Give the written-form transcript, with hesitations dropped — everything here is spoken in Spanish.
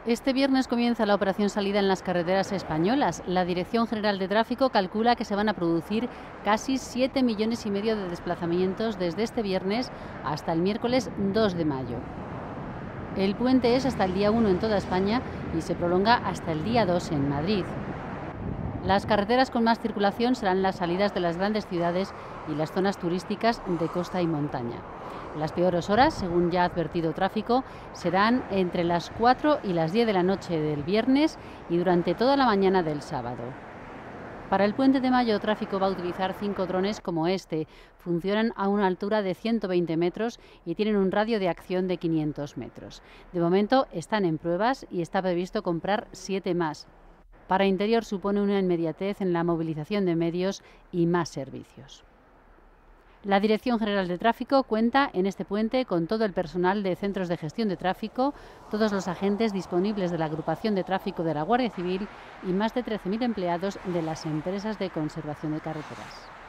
Este viernes comienza la operación salida en las carreteras españolas. La Dirección General de Tráfico calcula que se van a producir casi 7,5 millones de desplazamientos desde este viernes hasta el miércoles 2 de mayo. El puente es hasta el día 1 en toda España y se prolonga hasta el día 2 en Madrid. Las carreteras con más circulación serán las salidas de las grandes ciudades y las zonas turísticas de costa y montaña. Las peores horas, según ya ha advertido Tráfico, serán entre las 4 y las 10 de la noche del viernes y durante toda la mañana del sábado. Para el puente de mayo, Tráfico va a utilizar 5 drones como este. Funcionan a una altura de 120 metros y tienen un radio de acción de 500 metros. De momento están en pruebas y está previsto comprar 7 más. Para Interior supone una inmediatez en la movilización de medios y más servicios. La Dirección General de Tráfico cuenta en este puente con todo el personal de centros de gestión de tráfico, todos los agentes disponibles de la agrupación de tráfico de la Guardia Civil y más de 13.000 empleados de las empresas de conservación de carreteras.